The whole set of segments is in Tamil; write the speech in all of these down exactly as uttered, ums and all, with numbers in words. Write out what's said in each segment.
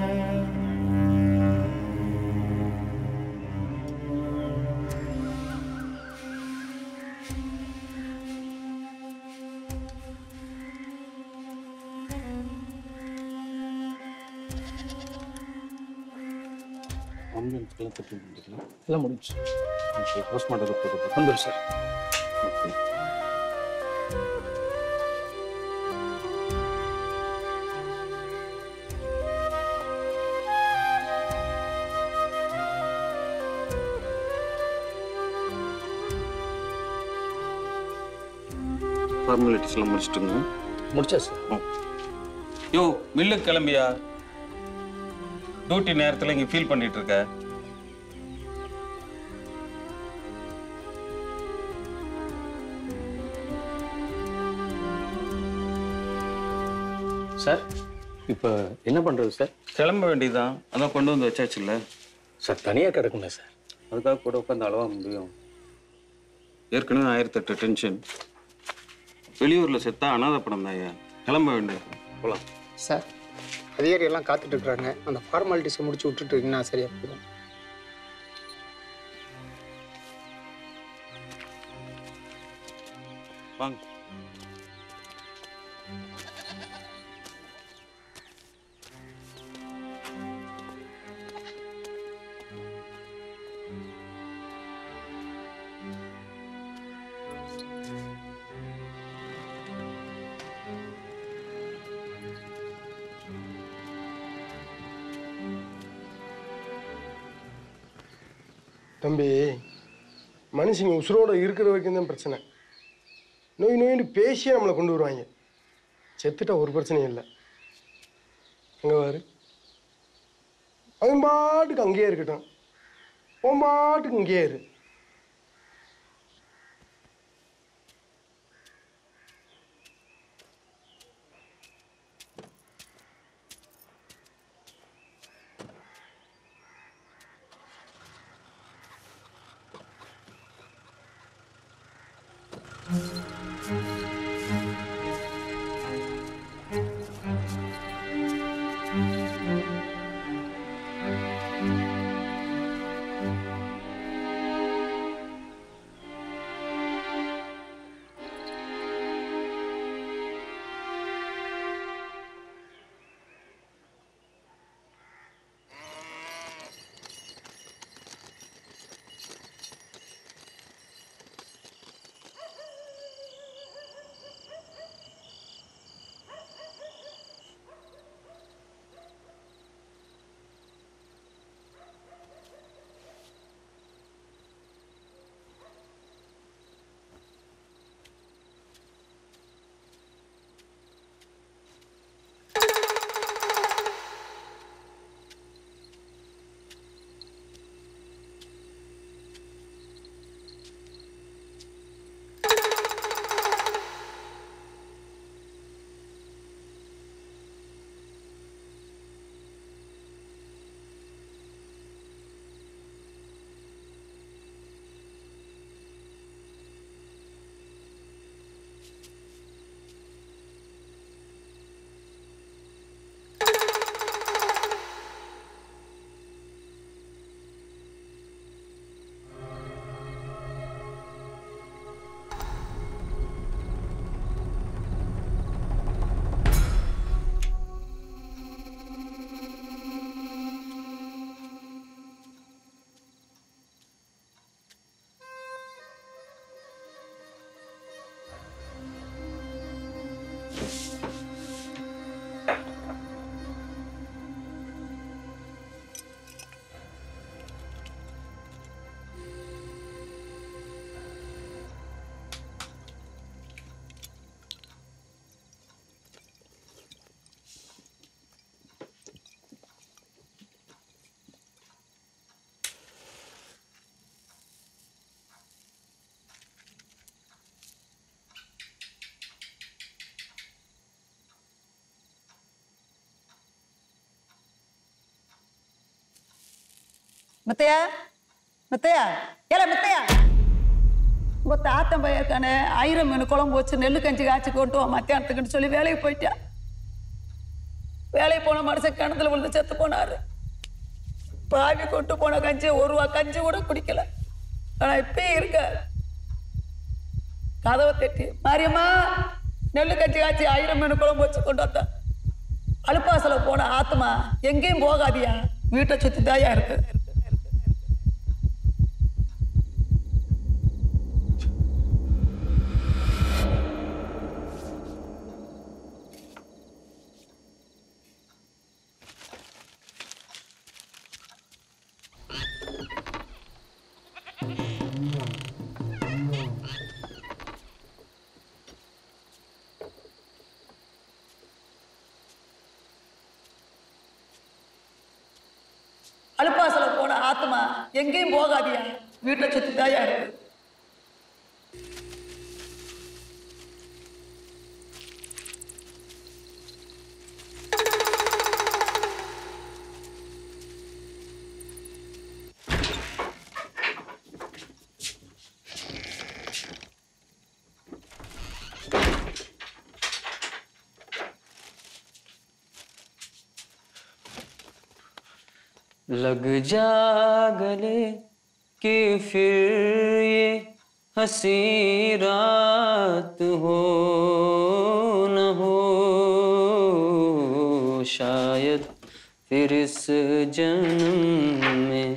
ஆம்புலன்ஸ்க்கெல்லாம் தட்டி முடிக்கலாம் எல்லாம் முடிஞ்சு ஓகே போஸ்ட்மார்ட்டம் ரிப்போர்ட் வந்துடும் சார். ஓகே ஃபார்மாலிட்டிஸ்லாம் முடிச்சிட்டுங்க. முடிச்சா சார். யோ மில்லுக்கு கிளம்பியா? டியூட்டி நேரத்தில் இங்கே ஃபீல் பண்ணிட்டு இருக்க. சார் இப்போ என்ன பண்ணுறது சார்? கிளம்ப வேண்டியதுதான். அதான் கொண்டு வந்து வச்சாச்சுல்ல. சார் தனியாக கிடக்குங்க சார். அதுக்காக கூட உட்காந்து அளவா முடியும். ஏற்கனவே ஆயிரத்தெட்டு டென்ஷன். வெளியூரில் செத்தா அனாதை படம் தான். கிளம்ப வேண்டியது. போகலாம் சார். அதிகாரி எல்லாம் காத்துட்டு இருக்கிறாங்க. அந்த ஃபார்மாலிட்டிஸை முடிச்சு விட்டுட்டு இருக்கீங்கன்னா சரியா போயிடும். வாங்க. தம்பி, மனுஷங்க உசுரோட இருக்கிற வரைக்கும் தான் பிரச்சனை. நோய் நோயின்னு பேசியே நம்மளை கொண்டு வருவாங்க. செத்துட்டா ஒரு பிரச்சனையும் இல்லை. அங்கே பாரு, அவன் பாட்டுக்கு அங்கேயே இருக்கட்டும், உன் பாட்டுக்கு இங்கேயே இரு. முத்தையா, முத்தையா, ஏல முத்தையா, உங்க தாத்தன் பையன் இருக்கானே, ஆயிரம் மீன் குழம்பு வச்சு நெல்லு கஞ்சி காய்ச்சி கொண்டு வா மத்தியானத்துக்குன்னு சொல்லி வேலைக்கு போயிட்டா. வேலைக்கு போன மனுஷன் கிணத்துல விழுந்து செத்து போனாரு. பாவி கொண்டு போன கஞ்சி ஒரு ரூபா கஞ்சி கூட குடிக்கல. ஆனா இப்பயும் இருக்க கதவை தட்டி, மாரியம்மா நெல்லு கஞ்சி காய்ச்சி ஆயிரம் மீன் குழம்பு வச்சு கொண்டு வந்த. அலுப்பாசல போன ஆத்மா எங்கேயும் போகாதியா, வீட்டை சுத்தி தாயா இருக்கு. அலுப்பாசல போன ஆத்மா எங்கேயும் போகாதியா, வீட்டை சுத்தி தாயா இருக்கு. लग जा गले कि फिर ये हंसी रात हो न हो, शायद फिर इस जन्म में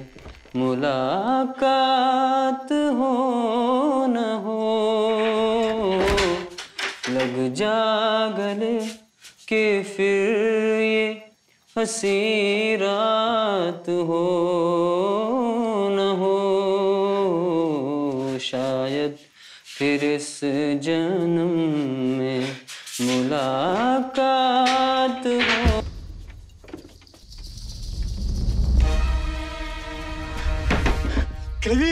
मुलाकात हो न हो. लग जा गले कि फिर ये हंसी रात हो न हो, शायद फिर इस जन्म में मुलाकात हो. கிழவி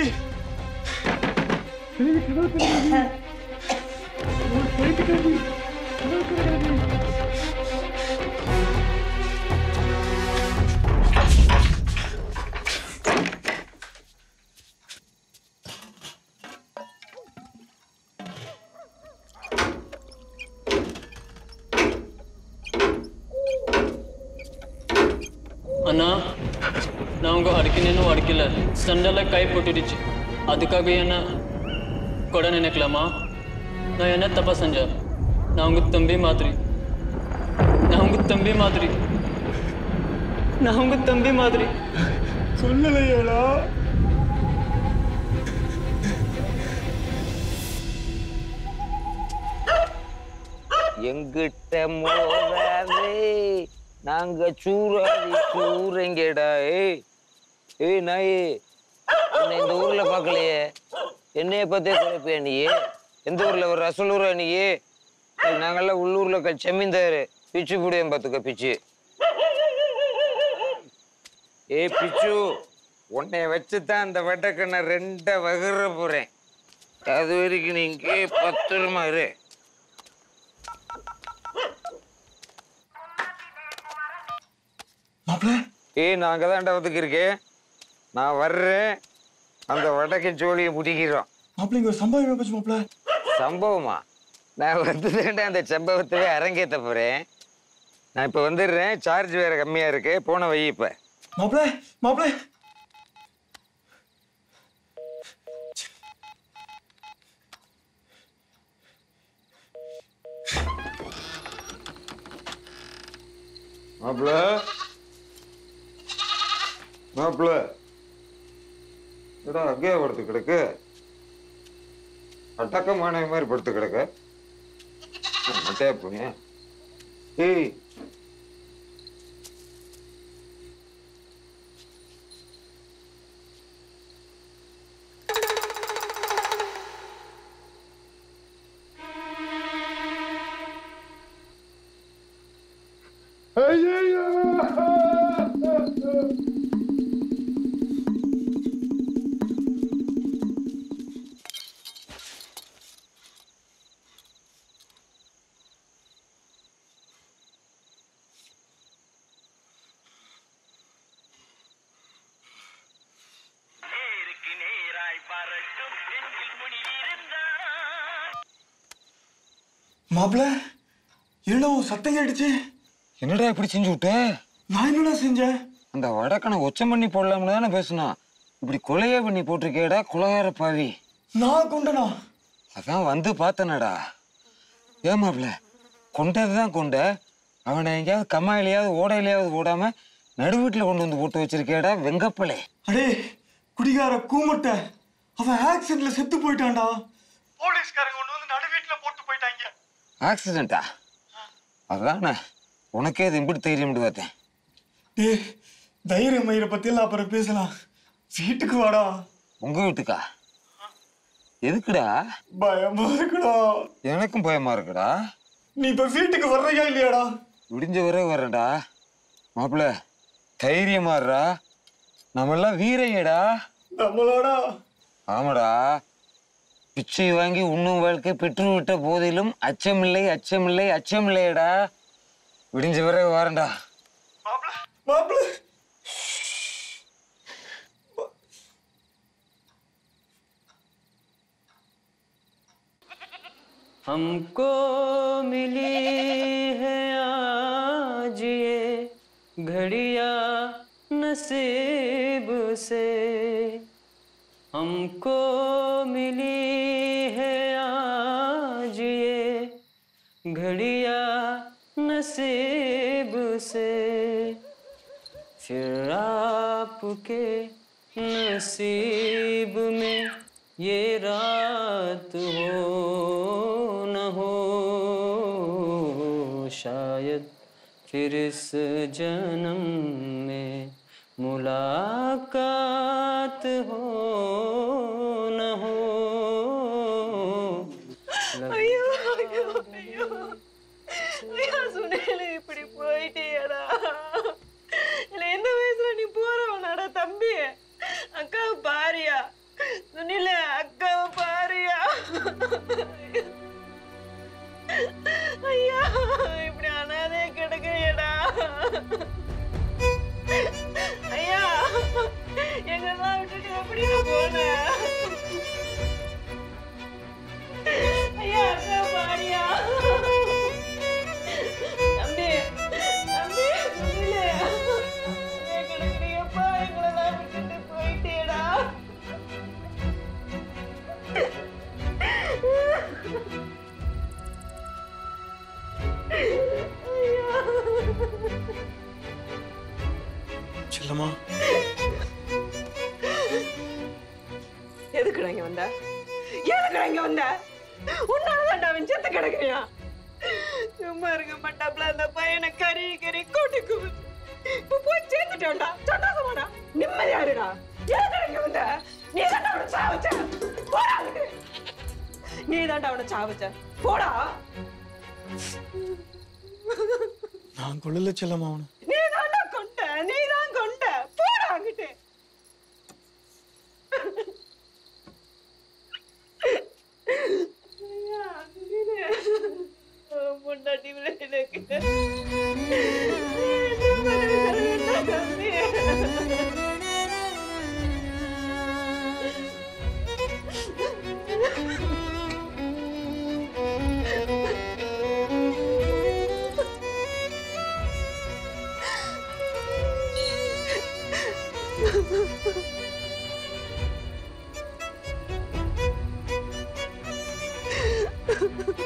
ಅಣ್ಣ ನಮಗೆ ಅಡಿಕೆನೇನು ಅಡಿಕಿಲ್ಲ, ಸಂಡೆಲ್ಲ ಕೈ ಪುಟ್ಟಿಡಿச்சு அதுக்காக என்ன கொடை நினைக்கலாமா? நான் என்ன தப்பா செஞ்சேன்? நான் உங்க தம்பி மாதிரி, நான் உங்க தம்பி மாதிரி, நான் உங்க தம்பி மாதிரி. சொல்லலையேடா. எங்கிட்ட மோதாதே, நாங்க சூறாதி சூறங்கடா. ஏய் ஏய் நாயே, என்னை இந்த ஊர்ல பார்க்கலையே, என்னைய பத்தே குறைப்பியா நீயே? எந்த ஊர்ல ஒரு ரசலூரா நீயே? நாங்கெல்லாம் உள்ளூர்ல செம்மிந்தாரு பிச்சு புடியன் பார்த்துக்க பிச்சு. ஏய் பிச்சு, உன்னை வச்சுதான் அந்த வட்டக்க நான் ரெண்ட வகுற போறேன். அது வரைக்கும் நீங்க பத்திரமா இரு. ஏய் நான் அங்கதான்டா ஒதுக்கி இருக்கேன், நான் வர்றேன். அந்த வடக்கு ஜோலியை முடிக்கிறோம். மாப்பிள்ளைங்க ஒரு சம்பவம் போச்சு மாப்பிள்ள. சம்பவமா? நான் வந்துட்டேன்டா அந்த சம்பவத்தவே அரங்கேற்ற போறேன். நான் இப்ப வந்துடுறேன், சார்ஜ் வேற கம்மியா இருக்கு, போன வை. இப்ப மாப்பிள்ள மாப்பிள்ள மாப்பிள்ள மாப்பிள்ள ஏடா அங்கேயே படுத்து கிடக்கு, அட்டக்கமான மாதிரி படுத்து கிடக்கு. மட்டையா போங்க. ஏய் மாப்பிள்ள என்னடா சத்தம் கேட்டுச்சு? என்னடா இப்படி செஞ்சு விட்ட? நான் என்னடா செஞ்சேன்? அந்த வடக்கனை ஒச்சம் பண்ணி போடலாம்னு தானே பேசுனா. இப்படி கொலையே பண்ணி போட்டிருக்கேடா கொலையார பாவி. நான் கொண்டனா? அதான் வந்து பார்த்தனடா. ஏமாப்ல கொண்டதுதான் கொண்ட. அவனை எங்கேயாவது கம்மாயிலையாவது ஓடையிலையாவது ஓடாம நடு வீட்டில் கொண்டு வந்து போட்டு வச்சிருக்கேடா வெங்கப்பலே. அடே குடிகார கூமட்ட, அவன் ஆக்சிடென்ட்ல செத்து போயிட்டான்டா. போலீஸ்காரங்க கொண்டு வந்து நடு வீட்டுல போட்டு போயிட்டாங்க. ஆக்சிடென்ட்டா? அதானே உனக்கே இது இப்படி தைரியம் பார்த்தேன். டே தைரியம் மயிரை பத்தியெல்லாம் அப்புறம் பேசலாம். வீட்டுக்கு வாடா. உங்க வீட்டுக்கா? எதுக்குடா? பயமா இருக்குடா. எனக்கும் பயமா இருக்குடா. நீ இப்ப வீட்டுக்கு வர்றியா இல்லையாடா? விடிஞ்ச வரை வர்றேன்டா. மாப்பிள்ள தைரியமாடுறா. நம்மெல்லாம் வீரையடா. நம்மளாடா? ஆமாடா. பிச்சை வாங்கி உண்ணும் வாழ்க்கை பெற்று விட்ட போதிலும் அச்சமில்லை அச்சமில்லை அச்சமில்லையடா. விடிஞ்ச வரை வரேன்டா. மாப்பிள்ள हमको मिली है आज ये घड़िया नसीब से, हमको मिली है आज ये घड़िया नसीब से, फिर आपके नसीब में ये रात हो न हो, शायद फिर इस जन्म में मुलाकात हो न हो। ஐயோ ஐயோ ஐயோ ஐயோ சுனில் இப்படி போயிட்டியடா. இல்லை எந்த வயசுல நீ போறவனாடா தம்பி? அக்காவை பாரியா சுனில, அக்காவை பாரியா. ஐயா இப்படி அனாதே கிடக்கையடா. ஐயா எங்கெல்லாம் விட்டுட்டு எப்படியா போன? ஐயா அக்கா பாரியா. தம்பி தம்பி சுனில கிடக்குறியப்பா, எங்களெல்லாம் விட்டுட்டு போயிட்டேடா. செல்லம்மா எதுக்குடா இங்க வந்த? எதுக்குடா இங்க வந்த? உன்னாலதான்டா அவன் செத்து கிடக்குறியா? சும்மா இருக்க மாட்டாப்ல அந்த பையனை கறி கறி கூட்டி குவிச்சு இப்ப போய் சேர்த்துட்டோம்டா. சந்தோஷமாடா, நிம்மதியா இருடா. எதுக்குடா இங்க வந்த? நீ தாண்டா அவனை சாவச்ச. போடா, நீ தாண்டா அவனை சாவச்ச. போடா. நான் கொள்ளல செல்லம்மா அவனை. நீ தாண்டா கொண்ட, நீ தான் கொண்ட. போடா அங்கிட்டு. முன்னாடி விளையாடுக்கு Ha ha ha.